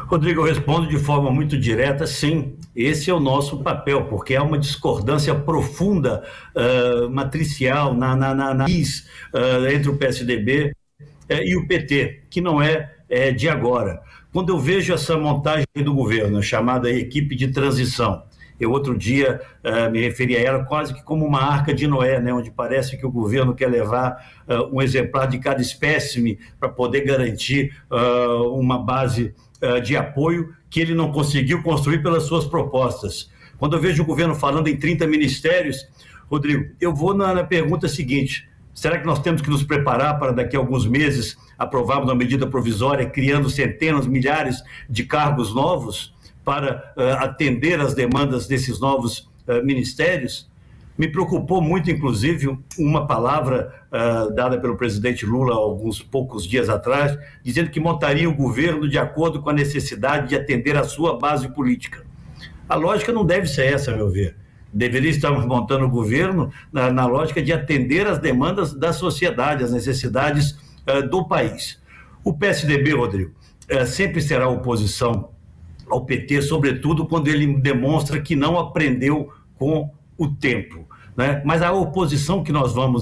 Rodrigo, eu respondo de forma muito direta, sim, esse é o nosso papel, porque há uma discordância profunda, matricial, entre o PSDB e o PT, que não é de agora. Quando eu vejo essa montagem do governo, chamada equipe de transição, eu outro dia me referi a ela quase que como uma arca de Noé, né, onde parece que o governo quer levar um exemplar de cada espécime para poder garantir uma base de apoio que ele não conseguiu construir pelas suas propostas. Quando eu vejo o governo falando em 30 ministérios, Rodrigo, eu vou na pergunta seguinte: será que nós temos que nos preparar para daqui a alguns meses aprovarmos uma medida provisória criando centenas, milhares de cargos novos para atender às demandas desses novos ministérios? Me preocupou muito, inclusive, uma palavra dada pelo presidente Lula alguns poucos dias atrás, dizendo que montaria o governo de acordo com a necessidade de atender a sua base política. A lógica não deve ser essa, a meu ver. Deveria estar montando o governo na lógica de atender às demandas da sociedade, às necessidades do país. O PSDB, Rodrigo, sempre será oposição ao PT, sobretudo quando ele demonstra que não aprendeu com o tempo, né? Mas a oposição que nós vamos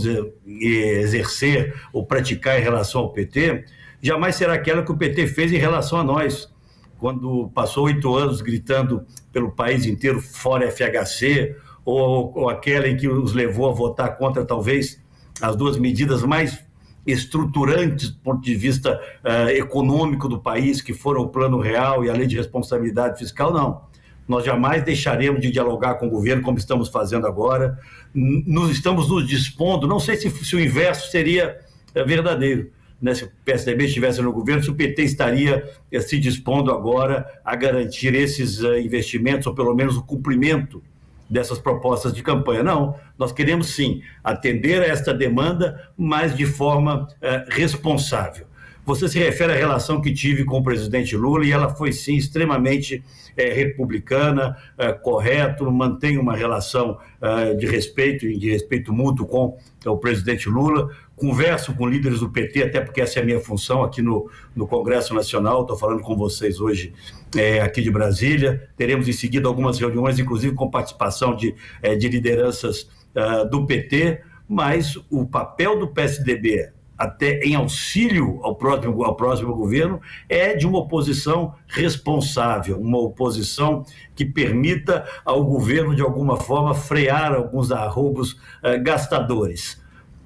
exercer ou praticar em relação ao PT jamais será aquela que o PT fez em relação a nós, quando passou 8 anos gritando pelo país inteiro fora FHC, ou aquela em que os levou a votar contra talvez as duas medidas mais estruturantes do ponto de vista econômico do país, que foram o Plano Real e a Lei de Responsabilidade Fiscal. Não, nós jamais deixaremos de dialogar com o governo como estamos fazendo agora. Estamos nos dispondo, não sei se o inverso seria verdadeiro, né? Se o PSDB estivesse no governo, se o PT estaria se dispondo agora a garantir esses investimentos, ou pelo menos o cumprimento dessas propostas de campanha. Não, nós queremos sim atender a esta demanda, mas de forma responsável. Você se refere à relação que tive com o presidente Lula, e ela foi sim extremamente republicana, correto, mantém uma relação de respeito e de respeito mútuo com o presidente Lula. Converso com líderes do PT, até porque essa é a minha função aqui no Congresso Nacional. Estou falando com vocês hoje aqui de Brasília. Teremos em seguida algumas reuniões, inclusive com participação de lideranças do PT, mas o papel do PSDB, até em auxílio ao próximo governo, é de uma oposição responsável, uma oposição que permita ao governo, de alguma forma, frear alguns arroubos gastadores.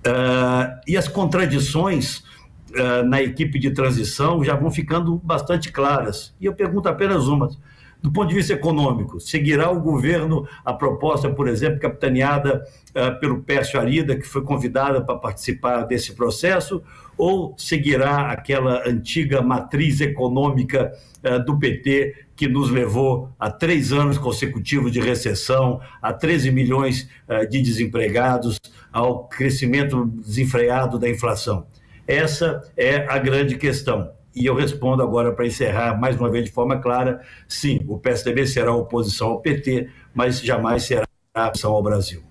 E as contradições na equipe de transição já vão ficando bastante claras. E eu pergunto apenas uma: do ponto de vista econômico, seguirá o governo a proposta, por exemplo, capitaneada pelo Pércio Arida, que foi convidada para participar desse processo, ou seguirá aquela antiga matriz econômica do PT que nos levou a 3 anos consecutivos de recessão, a 13 milhões de desempregados, ao crescimento desenfreado da inflação? Essa é a grande questão. E eu respondo agora, para encerrar, mais uma vez de forma clara: sim, o PSDB será oposição ao PT, mas jamais será oposição ao Brasil.